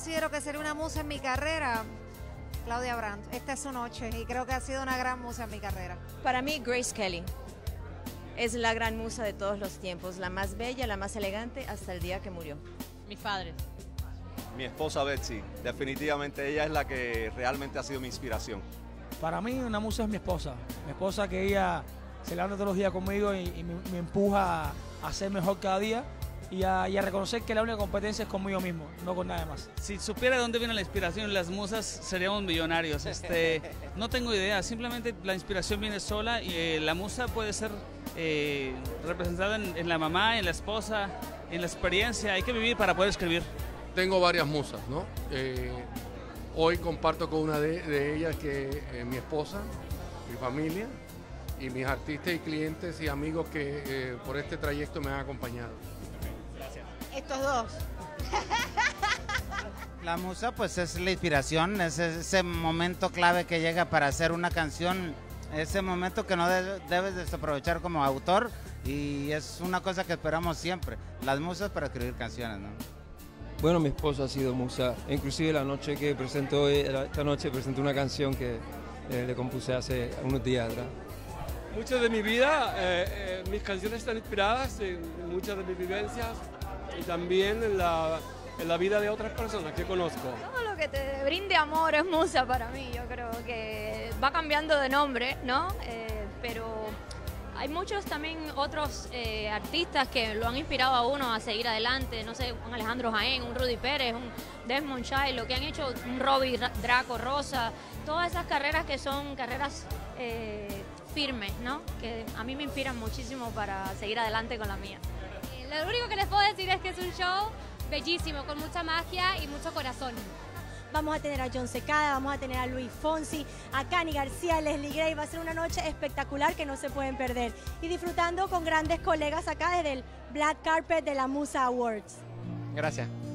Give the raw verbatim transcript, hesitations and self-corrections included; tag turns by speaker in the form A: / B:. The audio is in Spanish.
A: considero que sería una musa en mi carrera, Claudia Brandt. Esta es su noche y creo que ha sido una gran musa en mi carrera.
B: Para mí, Grace Kelly es la gran musa de todos los tiempos, la más bella, la más elegante, hasta el día que murió.
C: Mis padres.
D: Mi esposa Betsy, definitivamente ella es la que realmente ha sido mi inspiración.
E: Para mí una musa es mi esposa, mi esposa que ella se levanta todos los días conmigo y, y me, me empuja a ser mejor cada día y a, y a reconocer que la única competencia es conmigo mismo, no con nada más.
F: Si supiera de dónde viene la inspiración, las musas seríamos millonarios. Este, no tengo idea, simplemente la inspiración viene sola y eh, la musa puede ser eh, representada en, en la mamá, en la esposa, en la experiencia. Hay que vivir para poder escribir.
G: Tengo varias musas, ¿no? Eh, hoy comparto con una de, de ellas que es eh, mi esposa, mi familia y mis artistas y clientes y amigos que eh, por este trayecto me han acompañado.
C: Gracias.
A: Estos dos.
H: La musa pues es la inspiración, es ese momento clave que llega para hacer una canción, ese momento que no de, debes desaprovechar como autor y es una cosa que esperamos siempre, las musas para escribir canciones, ¿no?
I: Bueno, mi esposa ha sido musa, inclusive la noche que presentó, esta noche presentó una canción que eh, le compuse hace unos días atrás.
J: Mucho de mi vida, eh, eh, mis canciones están inspiradas en muchas de mis vivencias y también en la, en la vida de otras personas que conozco.
K: Todo lo que te brinde amor es musa para mí, yo creo que va cambiando de nombre, ¿no? Eh, pero hay muchos también otros eh, artistas que lo han inspirado a uno a seguir adelante, no sé, un Alejandro Jaén, un Rudy Pérez, un Desmond Child, lo que han hecho, un Robbie Draco Rosa, todas esas carreras que son carreras eh, firmes, ¿no? Que a mí me inspiran muchísimo para seguir adelante con la mía.
L: Lo único que les puedo decir es que es un show bellísimo, con mucha magia y mucho corazón.
M: Vamos a tener a John Secada, vamos a tener a Luis Fonsi, a Cani García, Leslie Gray. Va a ser una noche espectacular que no se pueden perder. Y disfrutando con grandes colegas acá desde el Black Carpet de la Musa Awards.
N: Gracias.